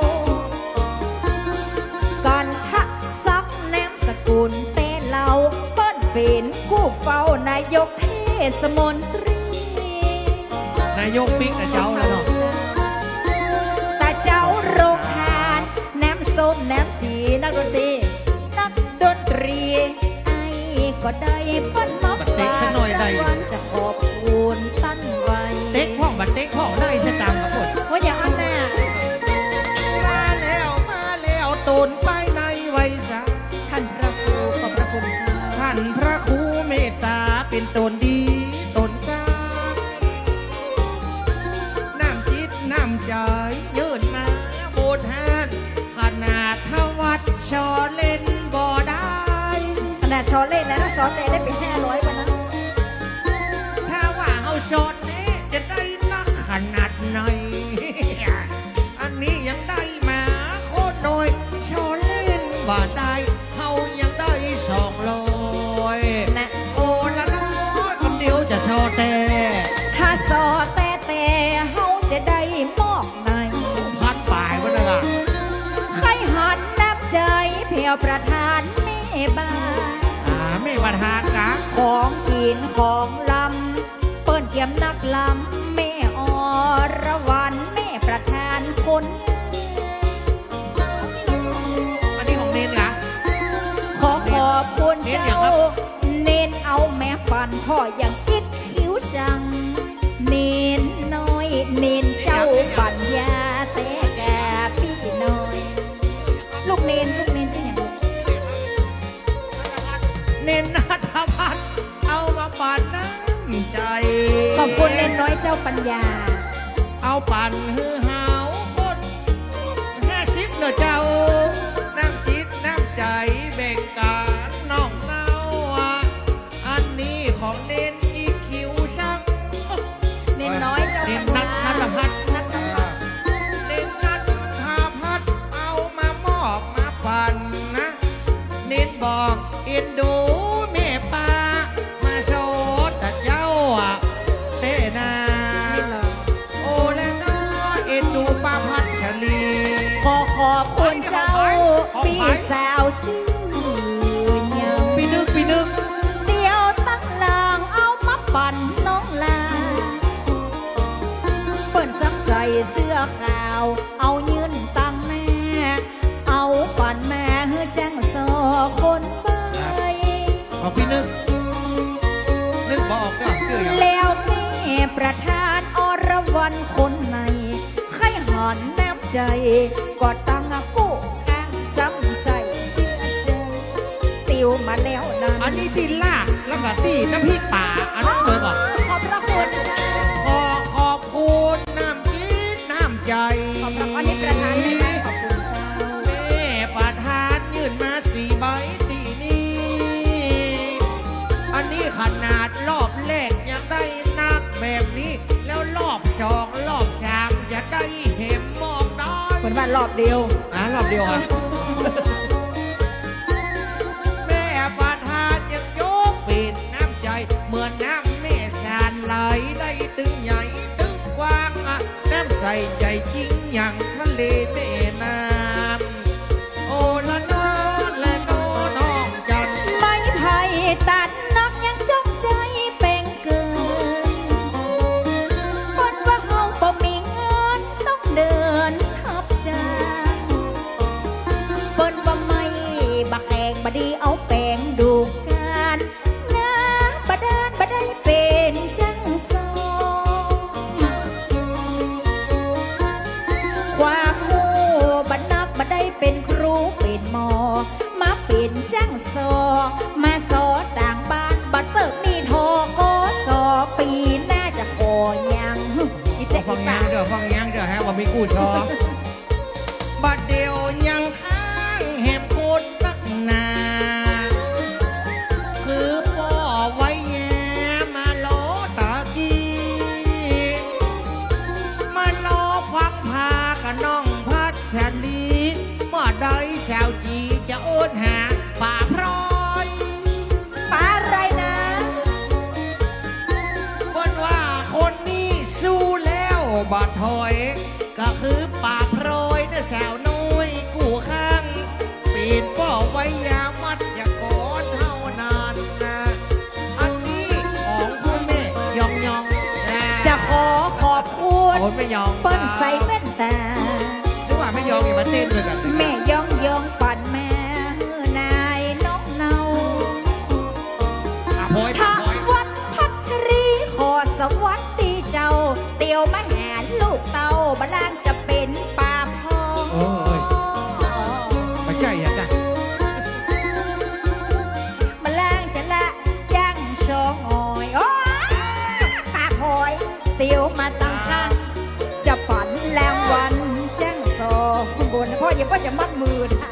การทักซักแนมสกุลเต้เหล่าเปิ้นเป็นผู้เฝ้านายกเทศมนตรีนายกปิ๊กแต่เจ้าแล้วเนาะแต่เจ้าโรงทานแนมส้มแนมสีนักดนตรีนักดนตรีไอ้ก็ได้เปิ้นมาฝากวันจะขอบคุณตั้นไว้เต็กห้องบัดเต็กห้องได้สตางค์กับคนว่าอย่างอันน่ะมาแล้วมาแล้วตูนไปในไว้ซะท่านพระครูขอบพระคุณท่านพระครูเมตตาเป็นตนดีตนซาน้ำจิตน้ำใจยืนมาโบนหานขนาดทวัดชอเล่นบ่ได้ขนาดชอเล่นแล้วชอเล่นได้ไปห้าร้อยวันนั้นถ้าว่าเอาชอนี้จะได้นักขนาดไหนอันนี้ยังได้มาโคตรน้อยชอเล่นบ่ได้เขายังได้สองร้อยนะโอ้ละน้อยคำเดียวจะชอแต่ถ้าสอแต่แต่เฮาจะได้มอกในพันป่ายวันละล่ะใครหันนับใจเพียวประธานแม่บ้านอ่าแม่ประธานกะของกินของลำเปิ้นเกี่ยมนักลำแม่อรวรรณแม่ประธานคนอันนี้ของเนนนะขอขอบคุณเจ้าเน้นเอาแม่ปั่นพ่ออย่างคิดคิ้วชังเน้นน้อยเน้นเจ้าปั่นยาแต่แกพี่น้อยลูกเน้นลูกเน้นที่อย่างลูกเน้นนัทพัฒน์เอามาปั่นน้ำใจขอบคุณเน้นน้อยเจ้าปัญญาเอาปั่นฮือหาวคนห้าสิบเนอะเจ้าน้ำจิตน้ำใจแบ่งกันน้องเนาอันนี้ของเน้นอีคิวช่างเน้นน้อยเจ้าปัญญานัทพัฒน์นัทพัฒน์เน้นนัทพัฒน์เอามามอบมาปั่นนะเน้นบอกเอ็นดูแม่ป้ามาโชดแต่เจ้าอ่ะเต้นาโอและน้อยเอ็นดูป้าพัชรีขอขอบคุณเจ้าพี่สาวชื่อยังปีนึกปีนึกเดียวตั้งลางเอามาปั่นน้องลาเปิ้นซักใส่เสื้อขาวเอายืนตั้งแม่เอาปั่นแม่เฮือแจ้งสอคนไปของพี่นึกนึกบอกก็ชื่ออย่างแล้วแม่ประธานอรวรรณคนในใครหันน้ำใจก็ตั้งกู้ข้างซ้ำใส่เชื่อใจติวมาแล้วนั้นอันนี้ตีลากแล้วก็ตีน้ำพริกป่าอันนั้นเลยก่อนขอบพระคุณขอขอบคุณน้ำจิตน้ำใจขอบพระคุณอันนี้ประธานเลยนะขอบคุณเจ้าแม่ประธานยื่นมาสี่ใบตีนี้นาดรอบแรกยังได้นักแบบนี้แล้วรอบสองรอบสามจะได้เห็นมองได้เหมือนว่ารอบเดียวอ่ะรอบเดียวอ่ะแม่ประธานยังยกเป็นน้ำใจเหมือนน้ำแม่สานไหลได้ตึงใหญ่ตึงกว้างอ่ะน้ำใสใจจริงอย่างทะเลแม่น้ำโอ้ละน้อละน้อน้องจันไม่ไผ่ตัดนกยังจ้องใจเป็นเกินคนว่าเฮาบ่มีเงินต้องเดินทับจางเปิ้นว่าไม่บักแองบดีเอาแป้งดูกันนะบดานบได้เป็นจังซองความหูบัดนักบได้เป็นครูเป็นหมอมาเป็นจังซอมาสอต่างบ้านบัดเติบมีทอก็สอปีหน้าจะขอยังอีแต่ฟังยังเดี๋ยวฟังยังเดี๋ยวฮะว่ามีกู้ชอบัดเดียวยังค้างเห็บโคตรนักหนาคือพ่อไว้แย่มาล้อตะกี้มาล้อฟังพากับน้องพัชรีเมื่อใดสาวจีจะโอนหาป่าพร้อยป่าอะไรนะเพิ่นว่าคนนี้สู้แล้วบาดถอยก็คือป่าพร้อยนะสาวน้อยกู้ข้างปีนป้อไว้ยามัดอย่ากอดเท่านานนะอันนี้ของคุณแม่ยองยองจะขอขอบคุณไม่ยองเปิ้นใส่แว่นตาหรือว่าไม่ยองอย่ามาเต้นด้วยกันแม่ยองยองปั่นแม่นายน้องเนาทางวัดพัชรีขอสวัสดีเจ้าเตียวมาหาลูกเต้าบ้านจะเป็นป่าพองโอ้ยไม่ใช่อ่ะจ้ะมาล่างจะละจังชองอ้อยโอ้ป่าพอยเตียวมาตั้งข้างจะฝันแรงวันจังโซข้างบนพ่ออย่าพ่อจะมัดมือนะ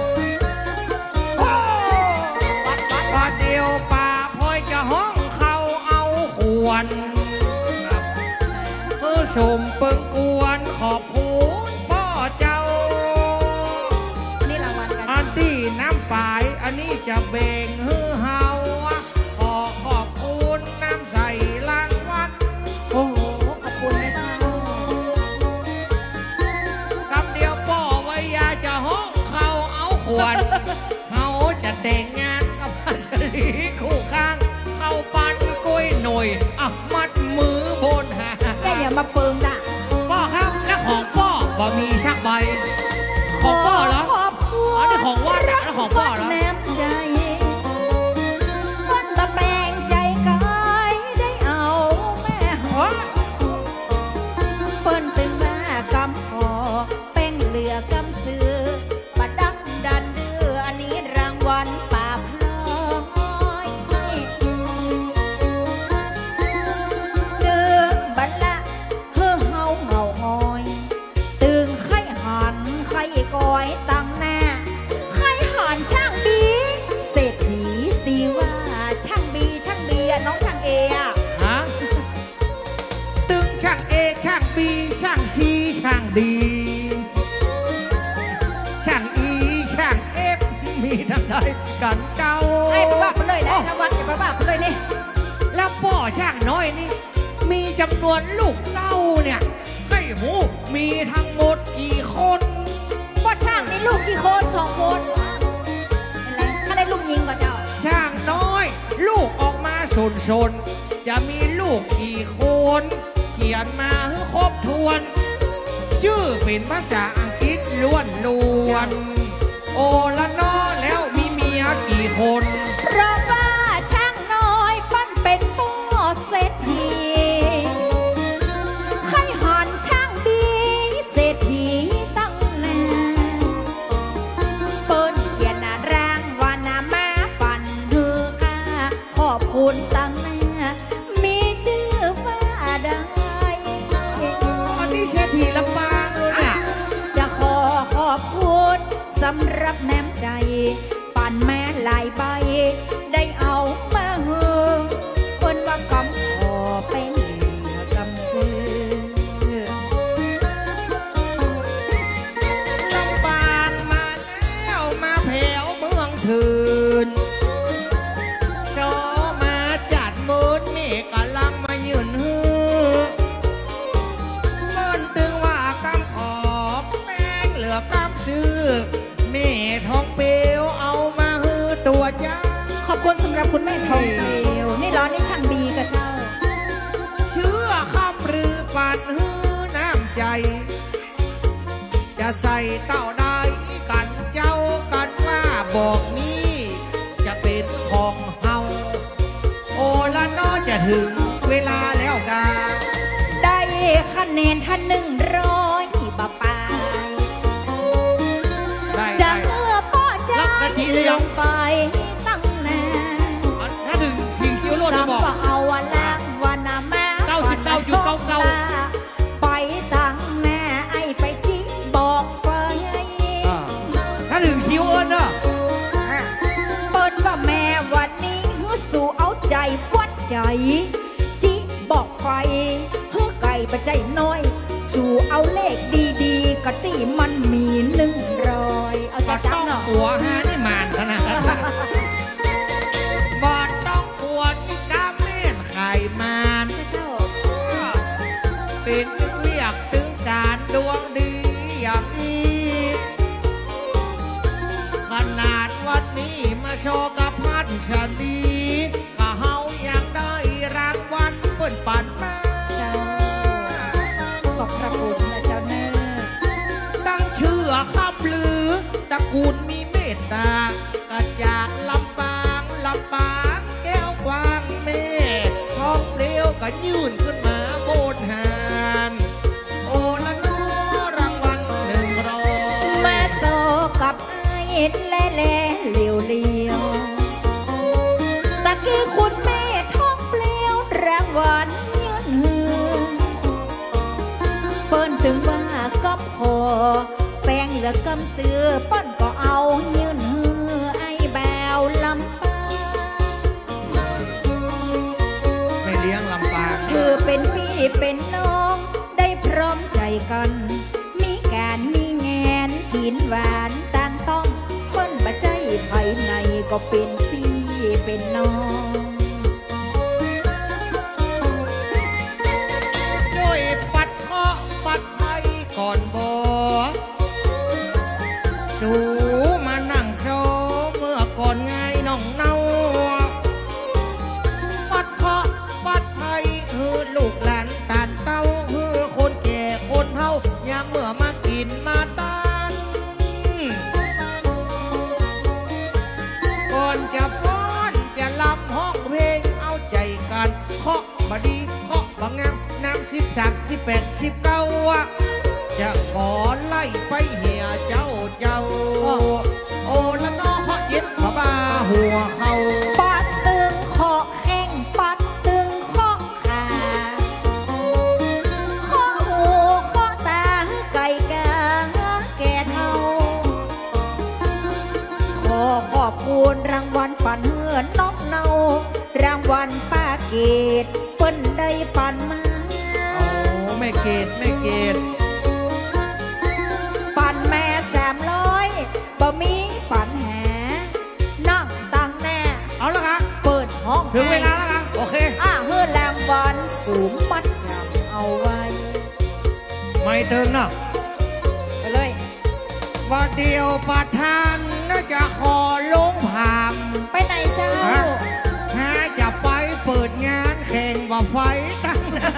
ว่าเดียวป่าพอยจะห้องเขาเอาขวนเมื่อสมเปิงกวนขอบคุณพ่อเจ้านี่รางวัลกันอันที่น้ำปลายอันนี้จะเบ่งฮือเฮาขอขอบคุณน้ำใสรางวัลโอ้โหขอบคุณนะคำเดียวพ่อไว้ยาจะห้องเขาเอาขวนเขาจะแต่งงานกับพัชรีคู่ข้างเข้าปันกุ้ยหน่อยอ่ะมัดมือบนหาแกอย่ามาเปิงด่ะพ่อครับและของพ่อบ่มีสักใบของพ่อเหรออันนี้ของวัดนะแล้วของพ่อเหรอแนมใจคนตะแปลงใจกายได้เอาแม่หัวเปิ้นตึงมากำขอแป้งเหลือกำซื้อบัดดักดันดื้ออันนี้รางวัลป่าพลอยตึงบัดละเฮ้อเฮาเงาหอยตึงไข่หันไข่ก้อยตั้งหน้าไข่หันช่างบีเศรษฐีตีว่าช่างบีช่างบีน้องช่างเออะฮะตึงช่างเอช่างบีช่างซีช่างดีช่างอีช่างเอฟมีทั้งใดกันเก่าไอ้บ้าไปเลยนะนะวัดอย่าบ้าไปเลยนี่แล้วพ่อช่างน้อยนี่มีจำนวนลูกเต้าเนี่ยให้หูมีทั้งหมดกี่คนพ่อช่างมีลูกกี่คนสองคนอะไรถ้าได้ลูกยิงก็เจ้าช่างน้อยลูกออกมาสนๆจะมีลูกกี่คนเขียนมาให้ครบถ้วนชื่อเป็นภาษาอังกฤษล้วนล้วนโอละน้อแล้วมีเมียกี่คนเพราะว่าช่างน้อยปั้นเป็นพ่อเศรษฐีไข่หันช่างบีเศรษฐีตั้งแน่เปิ้นเขียนรางวัลมาปั่นฮือค่าขอบคุณตั้งแน่มีชื่อว่าได้อันนี้เศรษฐีลำปางเลยเนี่ยจะขอขอบคุณสำหรับแนมใจปั่นแม่หลายใบได้เอามาเฮอใส่เต้าได้กันเจ้ากันว่าบอกนี้จะเป็นของเฮาโอละน้อจะถึงเวลาแล้วกาได้คะแนนท่านหนึ่งร้อยบาปายจะเมื่อป้อใจลงไปตั้งนานถ้าถึงถึงคิวโลดจะบอกเอาวันล่างวันน้ำมาเก้าสิบเก้าจุดเก้าเก้าไปตั้งแน่ไอไปจิบอกไฟถ้าถึงคิวเอิญเนอะเปิดว่าแม่วันนี้หัวสู่เอาใจวัดใจจิบอกไฟเฮ้อไก่ประใจน้อยสู่เอาเลขดีๆกะตีมันมีหนึ่งร้อยเอาจะจับเนาะหัวหานี่มานขนาดบอดต้องปวดที่กาเม่นไข่มานเป็นเรียกถึงการดวงดีอย่างนี้ขนาดวันนี้มาโชว์กับพันชลีก็เฮาอยากได้รางวัลเปิ้นปันมาขอบพระคุณนะเจ้าแน่ตั้งชื่อคำลือตระกูลมีเมตตากระจากลำปางลำปางแก้วกว้างเมฆท้องเปลวก็ยื่นขึ้นมาโบนหานโอละนัวรางวัลหนึ่งร้อยมาโซกับไอ้เล่เล่เหลียวเลียวตะกี้คุณแม่ท้องเปลวรางวัลยืนหือเปิ้นถึงว่าก็พอแป้งเหลือกำเสือป้อนก็เอายืนหือไอ้แบวลำปางไม่เลี้ยงลำปางคือเป็นพี่เป็นน้องได้พร้อมใจกันมีการมีงานกินหวานตานต้องเปิ้นบะใจภายในก็เป็นพี่เป็นน้องด้วยปัดเคาะปัดไทยก่อนบอสูมานั่งโชว์เมื่อก่อนไงน้องเนาปัดเคาะปัดไทยฮือลูกหลานตานเต้าฮือคนแก่คนเฒ่ายามเมื่อมากินมาตานก่อนจะฟ้อนจะลำห้องเพลงเอาใจกันเคาะบดีเคาะบางงามน้ำสิบสามสิบแปดสิบเก้าจะขอไล่ไปเหี่ยเจ้าเจ้าโอละน้อเคาะเจ็บขบ้าหัวเขาปัดตึงเคาะแห้งปัดตึงเคาะขาเคาะหูเคาะตาไก่กาแก่เท่าขอขอบคุณรางวัลปันเหือนน้องเนารางวัลป้าเกตเปิ้นได้ปันมาโอ้ไม่เกตไม่เกตปันแม่สามร้อยบ่มีปันแหนั่งตั้งแน่เอาละครับเปิดห้องถึงเวลาแล้วครับโอเคอ่ะเฮือรางวัลสูงมัดจำเอาไว้ไม่เติมนะไปเลยว่าเดียวประธานน่าจะขอลงผ่ามไปไหนเจ้าฮะจะไปเปิดงานแข่งว่าไฟตั้ง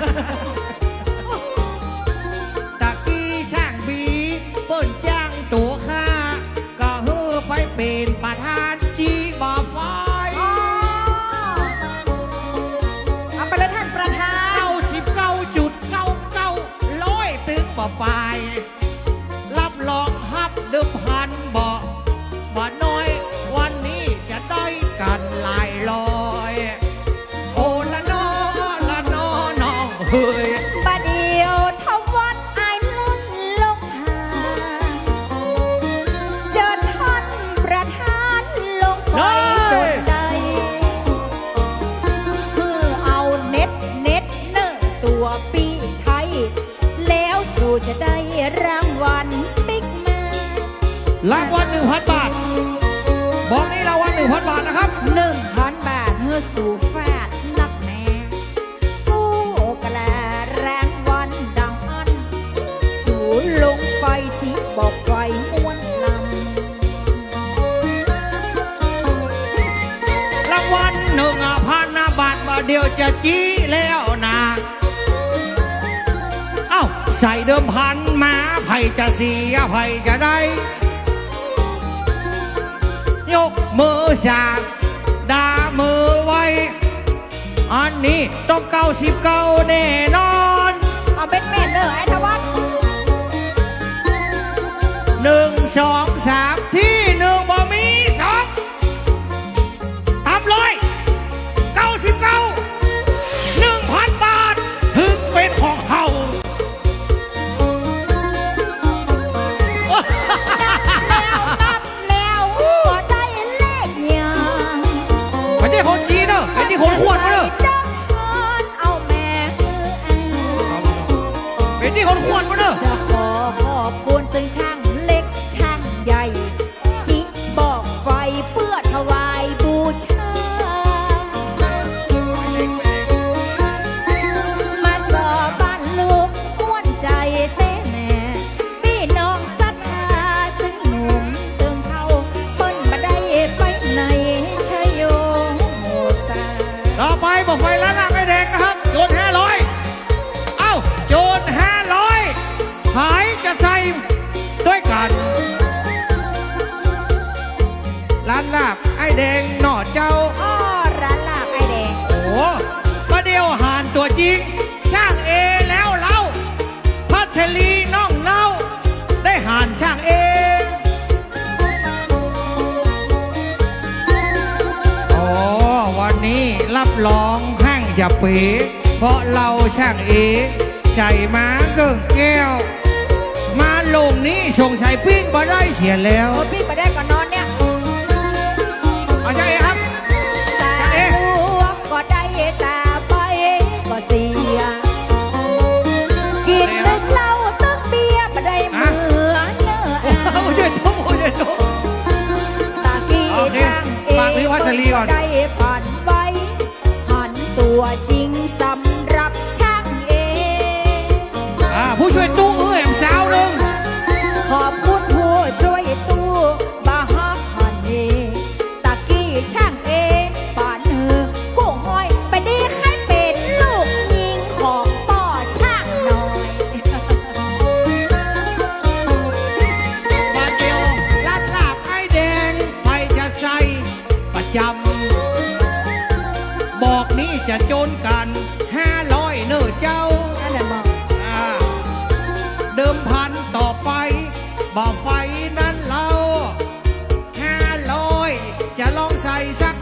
ตะกี้ช่างบีเปิ้นจ้างตัวข้าก็เฮือไปเป็นประธานจีบ่ไฟเอาไปเลยท่านประธานเก้าสิบเก้าจุดเก้าเก้าร้อยถึงบ่ไปรับรองฮับเดิมพันบ่บ่น้อยวันนี้จะได้กันหลายร้อยโอละน้อละน้อน้องเฮ้ยบาเดียวทวัดไอ้ลุ่นลงหาเจอท่านประธานลงไปจนได้คือเอาเน็ตเน็ตเนอตัวปีไทยแล้วสู่จะได้รางวัลบิ๊กแมนรางวัลหนึ่งพันบาทบอกนี้รางวัลหนึ่งพันบาทนะครับหนึ่งพันบาทเพื่อสู่แฟดนักแม่ผู้กะลารางวัลดังอันสู่ลงไปที่บอกไฟม้วนลำรางวัลหนึ่งพันบาทมาเดียวจะจี้แล้วนะเอ้าใส่เดิมพันมาไผ่จะเสียไผ่จะได้ยกมือสากดามือไว้อันนี้ต้องเก้าสิบเก้าแน่นอนเอาเป็นแม่นเลยไอ้ทวัฒน์หนึ่งสองสามที่หนึ่งบ่มีสองตามร้อยเก้าสิบเก้าหนึ่งพันบาทถึงเป็นของเขาแล้วนับแล้วหัวใจเลขยังไม่ใช่คนจีนเนอะเป็นที่คนขวดมาเนอะเอาแม่เป็นที่คนขวดมาเนอะจะขอขอบคุณถึงช่างเล็กช่างใหญ่จิบอกไฟเพื่อถวายบูชามาสอบ้านลูกม้วนใจเต้แน่พี่น้องศรัทธาถึงหนุ่มตึงเท่าเปิ้นมาได้ไปไหนชยโยโมซาต่อไปบอกไฟล้านหลังไอ้แดงนะครับโยนห้าร้อยเอ้าโยนห้าร้อยหายจะใส่ด้วยกันร้านลาบไอ้แดงหน่อเจ้าอ้อร้านลาบไอ้แดงโอ้มาเดียวหานตัวจริงช่างเอแล้วเล่าพัชรีน้องเล่าได้หานช่างเอโอ้วันนี้รับรองห้างอย่าเป๋เพราะเราช่างเอใส่มาเกิ่งแก้วมาลงนี้ชงชัยปิ้งมาได้เสียแล้วโอ้พี่มาได้ก่อนนอนเนี่ยเอาช่างเอครับตาหัวก็ได้ตาไปก็เสียกินนึกเหล้าตึกเบียร์มาได้เหมือนเนื้อโอ้ยเจ้าโอ้ยเจ้าตากี้ช่างเอก็ได้ผ่านไว้หันตัวจริงสำหรับช่างเอผู้ช่วยตู้เอ็มสาวหนึ่งขอบคุณผู้ช่วยตู้บาฮับฮันเอตากี้ช่างเอป่านเหือกู้ห้อยไปดีให้เป็นลูกยิงของป่อช่างหน่อยบาเดียวลาบลาบไอ้แดงไปจะใส่ประจำบอกนี้จะโจนกันห้าร้อยเนื้อเจ้าเดิมพันต่อไปบ่าไฟนั้นเราห้าร้อยจะลองใส่สัก